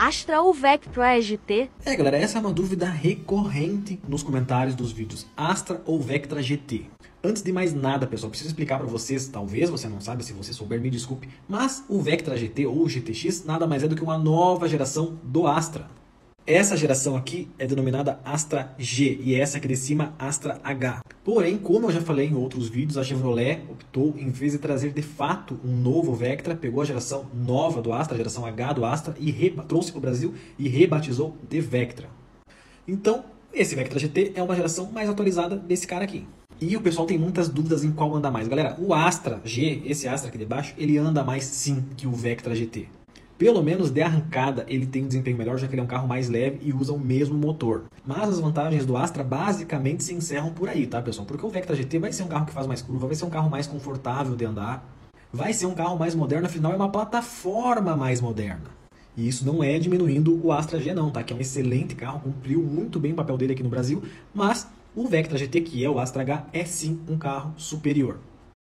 Astra ou Vectra GT? Galera, essa é uma dúvida recorrente nos comentários dos vídeos. Astra ou Vectra GT? Antes de mais nada, pessoal, preciso explicar para vocês, talvez você não saiba, se você souber, me desculpe, mas o Vectra GT ou GTX nada mais é do que uma nova geração do Astra. Essa geração aqui é denominada Astra G e essa aqui de cima Astra H. Porém, como eu já falei em outros vídeos, a Chevrolet optou, em vez de trazer de fato um novo Vectra, pegou a geração nova do Astra, a geração H do Astra, e trouxe para o Brasil e rebatizou de Vectra. Então, esse Vectra GT é uma geração mais atualizada desse cara aqui. E o pessoal tem muitas dúvidas em qual anda mais. Galera, o Astra G, esse Astra aqui de baixo, ele anda mais sim que o Vectra GT. Pelo menos de arrancada ele tem um desempenho melhor, já que ele é um carro mais leve e usa o mesmo motor. Mas as vantagens do Astra basicamente se encerram por aí, tá, pessoal? Porque o Vectra GT vai ser um carro que faz mais curva, vai ser um carro mais confortável de andar, vai ser um carro mais moderno, afinal é uma plataforma mais moderna. E isso não é diminuindo o Astra G não, tá? Que é um excelente carro, cumpriu muito bem o papel dele aqui no Brasil, mas o Vectra GT, que é o Astra H, é sim um carro superior.